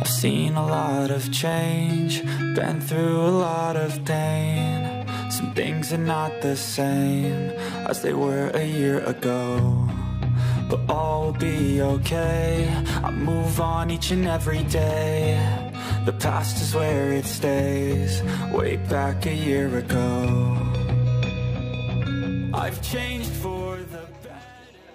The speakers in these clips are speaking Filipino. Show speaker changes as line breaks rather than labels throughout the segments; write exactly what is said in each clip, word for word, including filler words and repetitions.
I've seen a lot of change, been through a lot of pain. Some things are not the same as they were a year ago, but all will be okay. I move on each and every day. The past is where it stays, way back a year ago. I've changed for the better.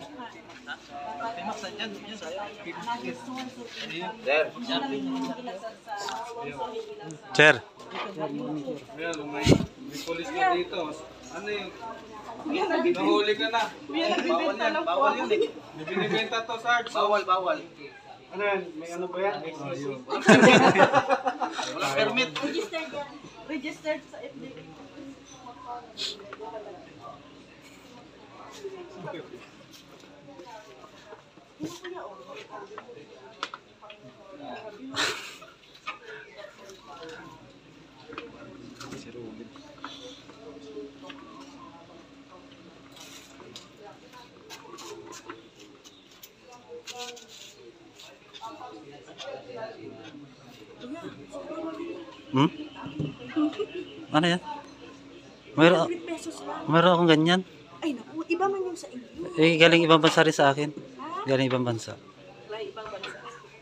Sir.
May police ka dito. Ano yung nahuli ka na? Bawal yan, bawal yun eh. May binibenta to, Sarge. Bawal, bawal. Ano yan? May ano ba yan? Walang permit.
Registered yan. Registered sa F D A.
Hmm? Ano yan? Mayroon, mayroon akong ganyan.
Ay naku, iba man yung sa inyo.
Eh, galing ibang bansa rin sa akin. Galing ibang bansa.
May ibang bansa.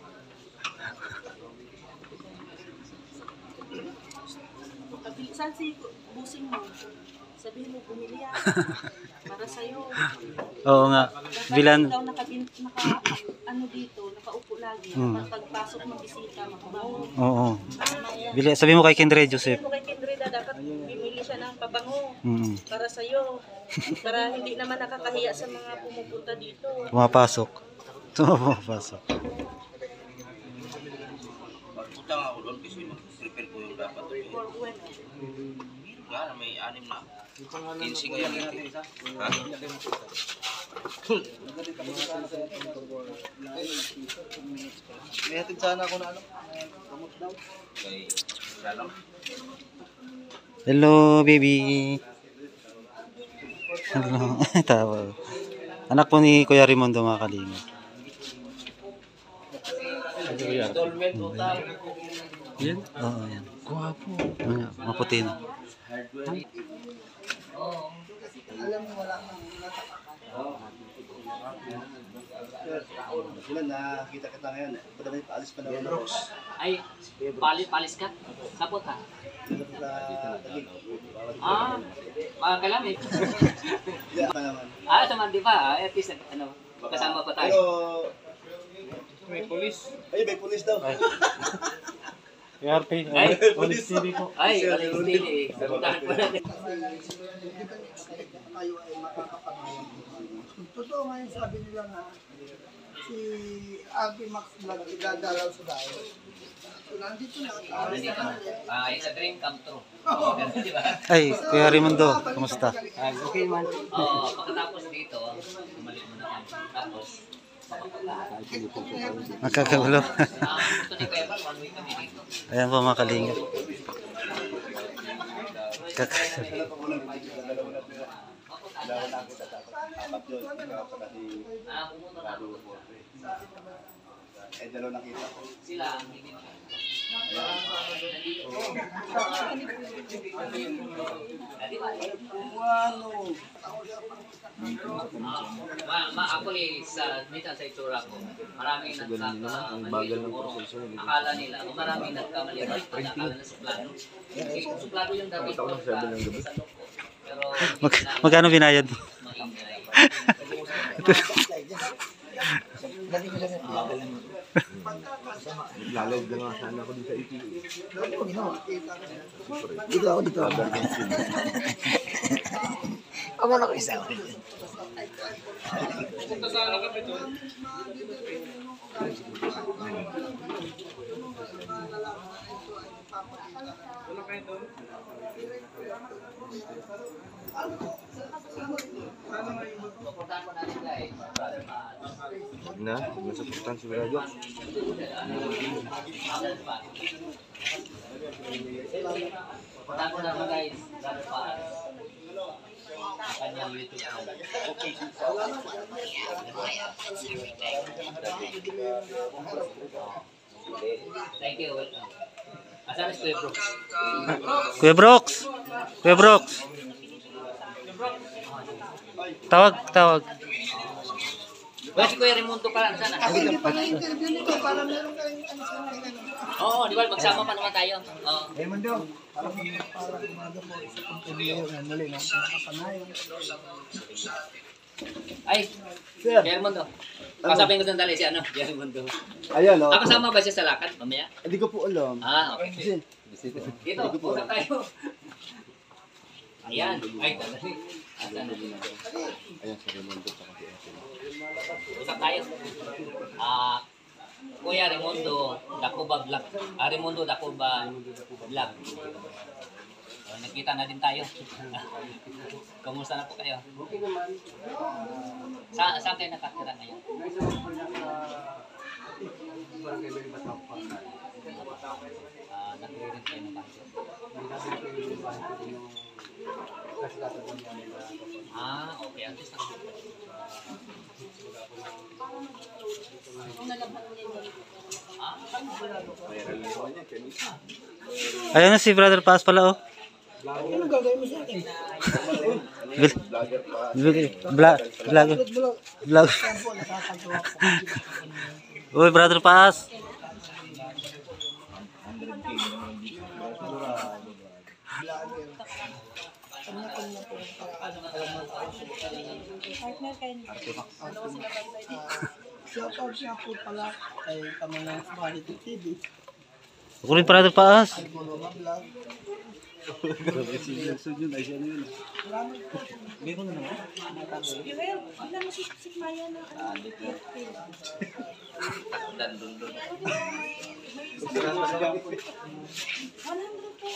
Saan si busing mo? Sabihin mo, bumili yan. Para sa'yo.
Oo nga. Bilan.
Ikaw naka, naka, ano dito, nakaupo lagi.
Hmm.
Pagpasok ng bisita, makabango.
Oo. Bili, sabi mo kay Kindred, Joseph.
Sabi mo kay Kindred, dapat bimili siya ng pabango.
Mm.
Para sa'yo. Para hindi naman nakakahiya sa mga pumupunta dito.
Pumapasok. Pumapasok.
Punta nga ako doon kasi mag-prepare ko yung dapat.
For when?
Wala na, may anim na. quince ngayon. Ha?
May hatid sana ako na ano? Kamot daw.
Kay Shalom.
Hello, baby. Hello. Tawa. Anak po ni Kuya Raimundo, mga kalinga. Yan? Oo, yan. Guwapo. Mga, maputi na.
Alam mo, wala kang Wala na, kita kita ngayon. Pada may paalis pa naman ako.
Ay, palis, palis ka? Sapot ha? Ah, mga kalamit.
Hindi pa naman.
Ah, naman di ba? Ah, at least, ano, kasama pa tayo.
Pero,
May police.
ay, may pulis daw.
Ay,
Pulis T V po.
ay, walang stili eh. Sabutan pa natin.
Tayo ay makakapanayan. Totoo ngayon sabi nila na si Alpi Max Vlog idadalaw sa dayo. So nandito na.
Nandito na. Ah, it's a dream come true. Di ba?
Ay, Kuya Raimundo, kumusta?
Okay man. Oo, pagkatapos dito, bumalik mo na kami. Tapos,
Magkakagulo.
ah, gusto ni Kuya Val, one week kami dito.
Ayan po, mga kalinga. Kak-
Ah, pumunta na ako.
Eh, dalaw nakita ko.
Sila ang hindi na. Ma, ma ako eh, sa minsan sa itsura ko, maraming nagkakamali siguro. Akala nila, o maraming nagkamali ba? Akala na suplado. Kasi kung suplado yung dapat ko sa loob. Pero
Mag- magkano binayad?
maingay.
Lalog na nga sana ako dito sa I T V.
Dito ako dito. Ako na ko isa.
Punta sana kami doon. Wala kayo doon?
Pupuntahan ko natin guys, brother Mahan.
Na, nasuportan si Radyo.
Pupuntahan ko natin guys, brother Mahan. Ang kanyang YouTube channel. Thank you, welcome. Asan si Kuya Brooks?
Kuya Brooks! Kuya Brooks! Tawag, tawag.
Wala si Kuya Raimundo pala. Saan na?
Kasi hindi pa na-interview nito para meron kayong ano sa akin. Ano.
Oo, di ba? Magsama pa naman tayo. Oo.
Raimundo, para para umaga po sa interview na muli na nakapanayan.
Ay, Kuya Raimundo. Kasapin ko sandali si ano, Kuya Raimundo.
Ayan, oh.
Ah, kasama ba siya sa lakad? Mamaya?
Hindi ko po alam.
Ah, okay.
Kasi,
Dito, usap tayo. Ayan. Ay, dali. Asan na?
ayan, sa Raimondo sa kasi.
Usap tayo. Ah, Kuya Raimundo, Dakuba Vlog. Ah, Raimundo Dakuba Vlog. So, nagkita na din tayo. Kumusta na po kayo? Sa saan kayo nakatira ngayon? Ah, nagre-rent kayo ng bahay. Ah, okay. At least naka-
Ayan na si Brother Paz pala, oh.
Ano gagawin mo sa akin?
Bil bil vlog vlog vlog.
Sampo, nakakagawa ko.
Uy, Brother Paz.
Partner kayo ni dalawa sila bye-bye.
Shout out siya po pala kay Kamanang Quality T V.
Kunin Brother Paz.
Buloma Vlog.
Joel, wala mo si si Maya na ano,
Dan-dun-dun.
one hundred po.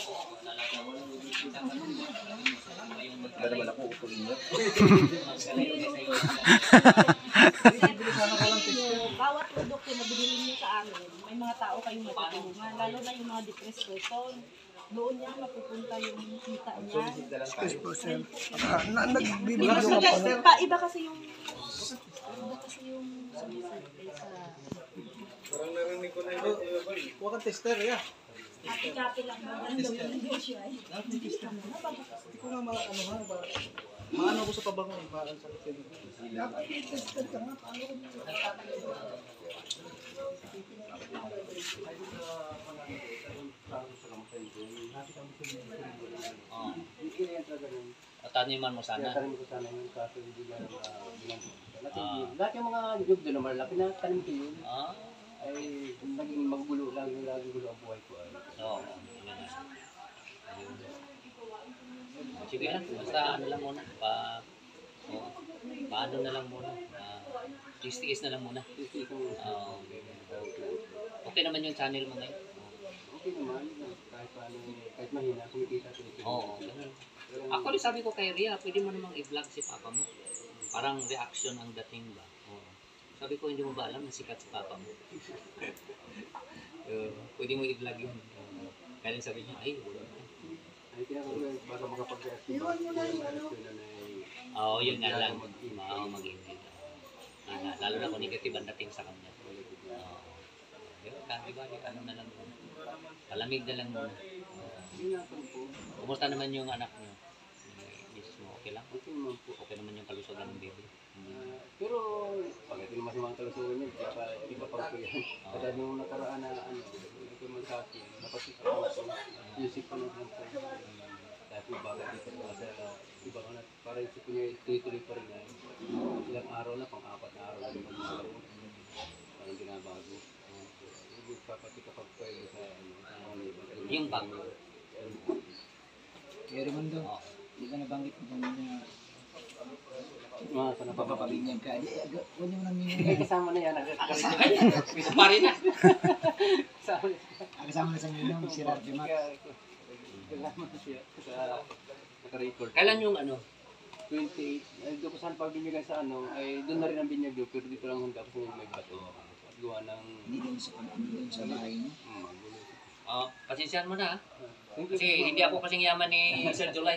Bawat produkto na binili niyo sa amin, may mga tao kayong matutulungan, lalo na yung mga depressed person. Doon niya mapupunta yung kita niya.
Yes po, sir. Ah, na-
Iba
Nagbibigyo
kasi,
ka pa na.
iba, iba kasi yung iba kasi yung sumisip sa
Parang narinig ko na yun. Kuha ka tester, yeah.
copy-copy lang ba? Ano daw yung siya eh.
Hindi ko nga mga ano ha. ba- Maano ko sa pabango. Maano sa akin.
Dapat i-tested ka nga. Paano kung
Oh. Taniman mo sana.
Tanim ko sana yung kaso hindi lang lahat yung mga job doon na malaki na tanim ko yun.
Ah,
Ay, naging magulo lang yung laging gulo ang buhay ko. Ay.
oo. Yun na. Ayun. Sige lang, basta ano lang muna. Pa, oh, paano na lang muna. Uh, tiis-tiis na lang muna.
Kasi kung
Oo. Okay naman yung channel mo ngayon.
okay naman, kahit paano, kahit mahina, kumikita ko ito.
Oo, ganun. Actually, sabi ko kay Ria, pwede mo namang i-vlog si papa mo. Parang reaction ang dating ba? Oo. Sabi ko, hindi mo ba alam na sikat si papa mo? uh, pwede mo i-vlog yun. Uh, kaya rin sabi niya, ay, wala na.
Ay, kaya ko para makapag-react.
iwan mo na yung ano?
Oo, yun nga lang. Oo, mag-ingit. Uh, lalo na kung negative ang dating sa kanya. Oo. Yun, di ba? Ano na lang muna. Palamig na lang muna. Uh, kumusta naman yung anak niyo? Miss mo, okay lang?
Okay naman po.
Okay naman yung kalusugan ng baby. Hmm.
Pero, pag ito yung masamang kalusugan niya, kaya hindi pa pang ko yan. At ano yung nakaraan na, ano, hindi ko man sa akin, napasik ko ako, music ko naman po. Dahil po baga dito po sa iba ko na, parang isip ko niya, tuloy-tuloy pa rin na. Ilang araw na, pang-apat na araw na rin mag-araw. Parang ginabago. Papati kapag pwede sa, ano, sa mga iba.
Yung bag.
Kaya Raimundo,
Oo.
hindi ka nabanggit mo kung niya
Mga sa napapapabig.
papabinyag ka. Di, aga- huwag niyo nang
Eh,
minunod.
kasama na yan.
Ay, isa pa rin na.
Kasama na
Kasama na sa minum, si Rardy Max.
Kasama na siya sa naka-record.
Kailan yung ano?
twenty-eight. Ay, doon ko saan pagbinyagan sa ano, ay doon na rin ang binyag doon, pero dito lang handa ko sa may bato. At gawa ng...
Hindi doon sa, hindi doon sa bahay niya.
Hmm, gulo.
Oh, pasensyahan mo na. Ha?
Thank you.
Kasi hindi ako kasing yaman ni Sir July.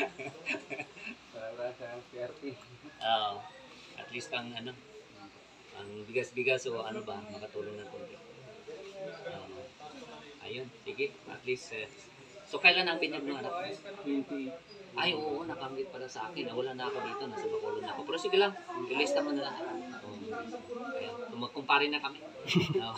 Para sa P R T.
Oo. At least ang ano, ang bigas-bigas o ano ba, makatulong ng konti. Um, ayun, sige, at least, eh, so kailan ang binyag ng anak mo?
twenty.
Ay, oo, nakamit pala sa akin. Wala na ako dito, nasa Bacolod na ako. Pero sige lang, ilista mo na lang. Oo. Kaya, magkumpare na kami. Oo.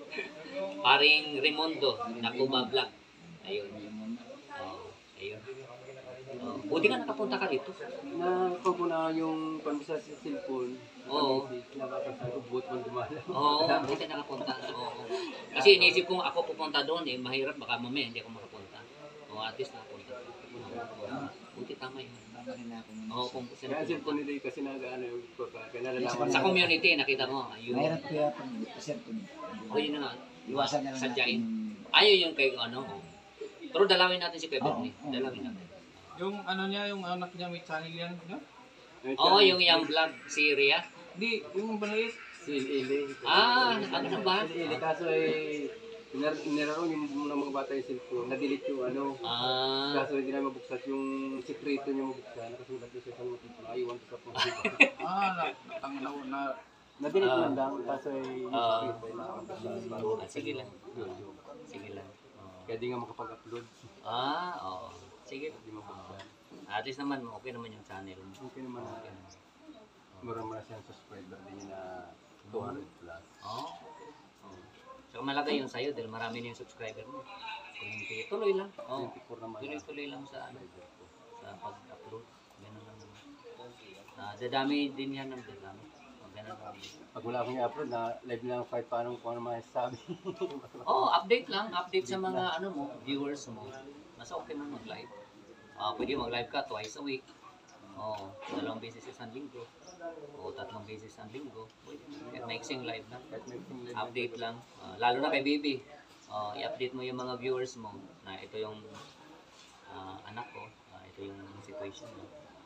Paring Raimundo, na Cuba Vlog. Ayun. Oo, ayun. Oo. Buti nga nakapunta ka dito.
Nakuha ko na yung panbasa sa cellphone.
Oo.
Nakapagsabi ko, buot man dumala.
Oo, buti nakapunta. Oo. Kasi iniisip kong ako pupunta doon, eh, mahirap, baka mamaya hindi ako makapunta. O at least nakapunta. Buti tama yun. Oo, kung
Kaya cellphone nila kasi nag-ano yung kaya
sa community, nakita mo. Ayun.
Mahirap kaya pag cellphone.
O yun na nga.
Iwasan na lang
Sadyain.
natin.
Ayaw yung kay ano. Pero dalawin natin si Kuya Bernie.
Oo, oo.
Dalawin natin.
Yung ano niya, yung anak niya may channel yan, no?
Oo, yung yung vlog si Rhea.
Hindi, yung maliit.
Si Ili.
Ah, ano na ba?
Si Ili kaso ay nilaro yung mga mga bata yung cellphone. Na-delete yung ano.
Ah,
Kaso hindi na mabuksan yung sekreto niya mabuksan. Nakasulat doon sa isang matito. Ayaw to sa phone.
Ah, na, natang na, na,
Na-delete man lang. Kaso ay
Ah.
sekreto ay nakakabuksan.
ah, sige lang. Ah, sige lang. Oo.
Kaya di nga makapag-upload.
Ah, oo. Sige.
Di mabuksan.
At least naman, okay naman yung channel mo.
Okay naman
Okay
natin.
naman.
Marami na siyang subscriber din niya na two hundred plus.
Oo. Oo. Saka malagay yung sa'yo dahil marami na yung subscriber mo. Kung tuloy lang. Oo.
twenty-four naman.
Tuloy-tuloy lang sa ano. Sa pag-upload. Ganun lang naman. Ah, dadami din yan ng dadami. Oh, ganun lang.
Pag wala akong i-upload na live lang kahit paano kung ano masasabi.
Oh, update lang. Update sa mga ano mo, viewers mo. Mas okay mo mag-live. Ah, pwede mag-live ka twice a week. Oh, dalawang beses isang linggo. O tatlong beses isang linggo. Pwede mo. Mixing live lang. Update lang. Ah, lalo na kay Bibi. Oh, i-update mo yung mga viewers mo na ito yung ah, anak ko. Ah, ito yung situation mo.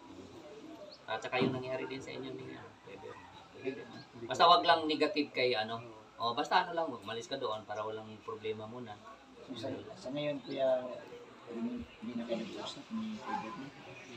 At saka yung nangyari din sa inyo niya. Pwede. Pwede. Basta wag lang negative kay ano. Oh, basta ano lang, malis ka doon para walang problema muna.
Sa, sa ngayon, kuya, hindi na kayo nag-usap ni Kuya Bernie.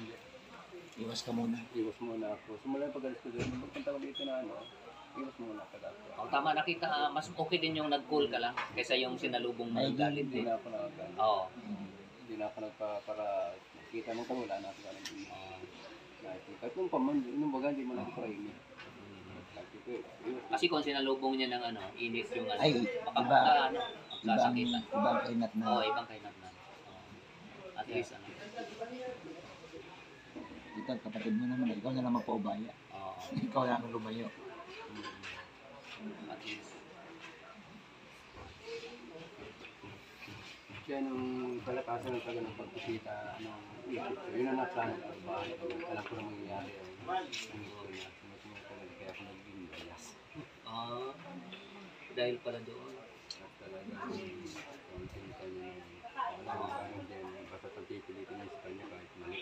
Iwas ka muna.
Iwas muna ako. Simula yung pag-alis ko doon. Pagpunta ko dito na ano, iwas muna ka dati.
Oh, tama, nakita ah, mas okay din yung nag-call ka lang kaysa yung sinalubong mo
Ay,
galit
Hindi
din.
na ako nakagan.
Oo.
Hindi na ako nagpa para kita mo kung wala na ako alam din.
Oo.
Kahit nung paman, nung baga hindi mo na ako kainin.
Kasi kung sinalubong niya ng ano, init yung ano,
Ay,
baka
iba.
ano,
Ibang,
sasakitan.
ibang kainat na.
Oo, ibang kainat na. Oo. At least ano.
Ito, kapatid mo naman, ikaw na lang magpaubaya.
Oo.
Ikaw na ang lumayo.
At least.
Kaya nung kalakasan ng taga ng pagkikita, anong isip ko, yun ang naplano ko ba? Alam ko na mangyayari. Hindi ko na, sumusunod talaga, kaya ako naging bias.
Ah, dahil pala doon.
At talaga, konting kanya, wala akong kanin din, basta pagpipilitin niya sa kanya kahit mali.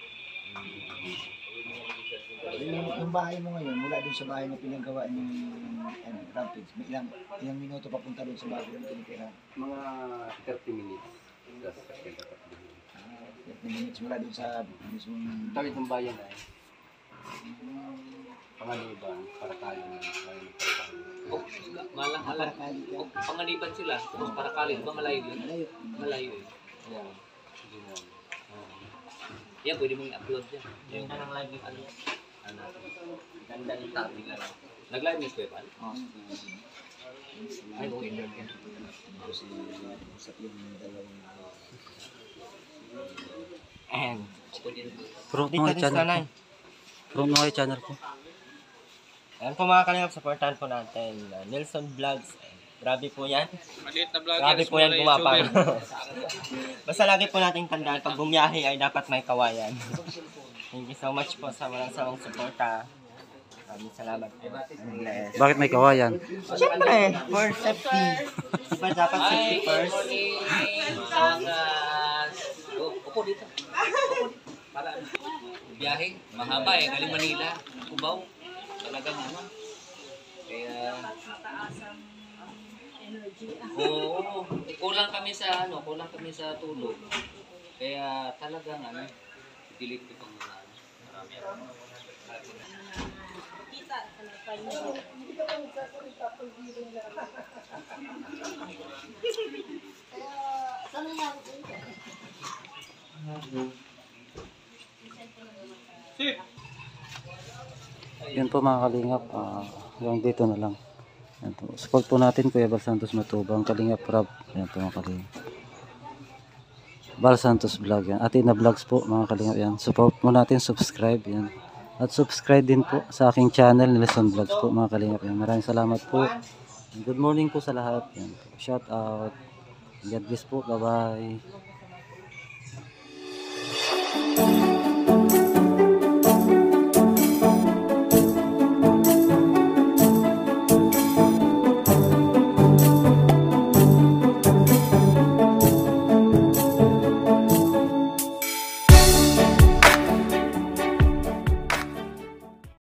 Yung, yung bahay mo ngayon, mula dun sa bahay na pinagawa ni ano, Rampage, may ilang, ilang minuto papunta dun sa bahay na tinitira.
Mga thirty minutes. That's kasi dapat din.
Ah, thirty minutes mula dun sa mismong...
Tawid ng bayan ay Pangaliban, Paracali na, bayan ng Paracali.
Oh, malang malang. Oh, panganiban sila. Tapos Paracali, ba malayo yun?
Malayo.
Malayo yun. Oo.
Hindi mo.
Oo. Yan, pwede mong i-upload yan. Yung anong live ano? Ano? Ganda ng topic na lang. Nag-live ni Kuya Pal?
Oh,
Ay, okay.
Tapos usap yung dalawang...
And,
Ako din.
Promote mo yung channel ko. Promote mo yung channel ko.
ayan po mga kalingap, supportan po natin. Uh, Nelson Vlogs. Grabe po yan.
Maliit na vlogger.
Grabe po yan
small
gumapang.
YouTuber.
Basta lagi po natin tandaan, pag bumiyahe ay dapat may kawayan. Thank you so much po sa walang sawang suporta. Maraming salamat po. And bless.
Bakit may kawayan?
Siyempre, for safety. Diba dapat safety
Ay,
first?
morning. Mga... Oh, upo dito. Upo dito. Para ano? Biyahe. Mahaba eh. Galing Manila. Cubao. Talagang ano. Kaya...
Mataasang energy.
Oo. Kulang kami sa ano. Kulang kami sa tulog. Kaya talagang ano. Delete ko pang mga ano. Marami ako.
Kita talaga. kanya.
Hindi ka lang nagsasalita pag hindi na. Kaya, sana nga ako
Yun po mga kalingap, uh, hanggang dito na lang. Yan po. Support po natin Kuya Bal Santos Matubang, Kalingap Rob. Yan po mga kalingap. Bal Santos Vlog yan. Atina Vlogs po mga kalingap yan. Support mo natin, subscribe yan. At subscribe din po sa aking channel, Nelson Vlogs po mga kalingap yan. Maraming salamat po. And good morning po sa lahat. Yan po. Shout out. God bless po. Bye bye.